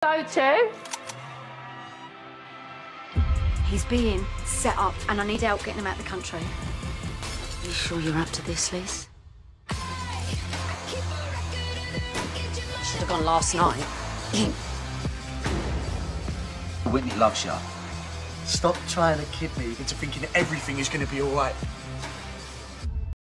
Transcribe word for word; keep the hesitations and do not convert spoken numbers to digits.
go to? He's being set up and I need help getting him out of the country. Are you sure you're up to this, Liz? Should have gone last night. Whitney loves you. Stop trying to kid me into thinking everything is going to be all right.